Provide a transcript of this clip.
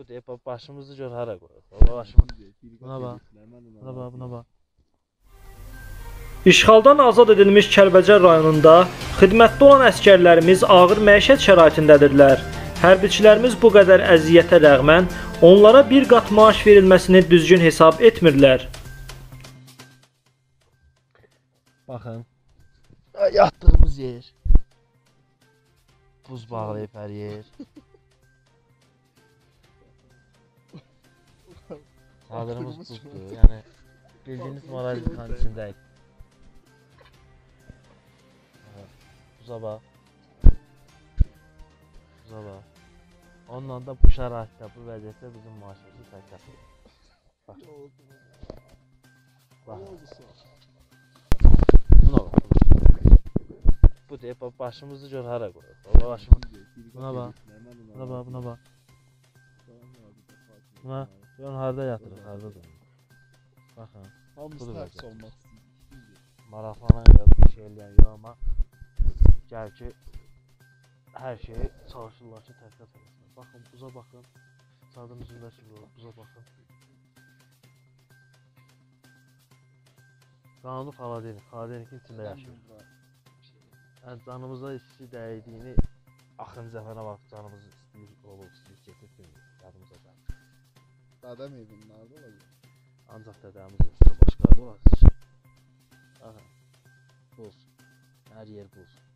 deyip başımızı gör hara qoyur. Baba başımı. Buna bax. Buna bax, buna bax. İşğaldan azad edilmiş Kəlbəcər rayonunda xidmətdə olan əsgərlərimiz ağır məişət şəraitindədirlər. Hərbiçilərimiz bu qədər əziyyətə rəğmən onlara bir qat maaş verilməsini düzgün hesab etmirlər. Baxın. Yatdığımız yer. Buz bağlayıb hər yer. Çadırımız buzdur. Yəni bildiyiniz moralikanın içindəyik. Buza bax. Buza bax. Onunla da bu şəraitdə, bu vəziyyətdə bizim maaşımızı təklif. Bax. Bax. Buna bax. Bu deyib başımızı gör hara qoyur. Baba başımı. Buna bax. Buna bax, buna bax. Buna gör harda yatırıq, harda da. Baxın. Hamısı həbs olmaq istəyir. Maraqlanan yox, bir şey eləyən yox, amma gəl ki, hər şeyi çalışırlar ki, təhqiqat eləsinlər. Baxın, buza baxın. Çadırın üzündəki buza baxın. Qanunu Xaladenin içində yaşayır. Yəni, canımıza isti dəydiyini axırıncı zəfərə bax, canımız istəyir, olub, istəyir, getirdir, yadımıza gəlir. Dədəm evinin nerede olacaq? Ancaq dədəmiz yoxsa başqa da olacaq. Aha, buz, hər yer buz.